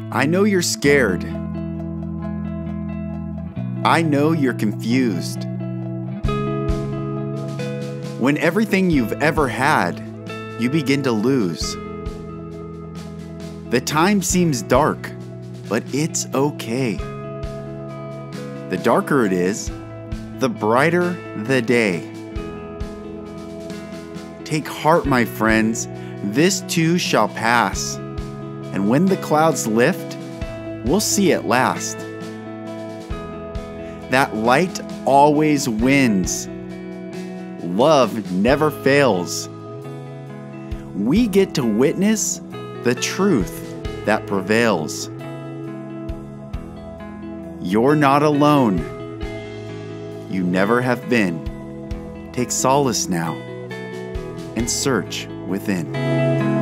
I know you're scared. I know you're confused. When everything you've ever had, you begin to lose. The time seems dark, but it's okay. The darker it is, the brighter the day. Take heart, my friends, this too shall pass. And when the clouds lift, we'll see at last. That light always wins. Love never fails. We get to witness the truth that prevails. You're not alone. You never have been. Take solace now and search within.